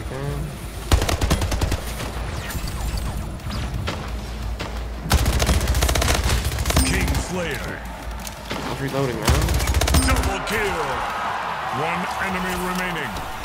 back in. King Slayer. I was reloading, man. Double kill. One enemy remaining.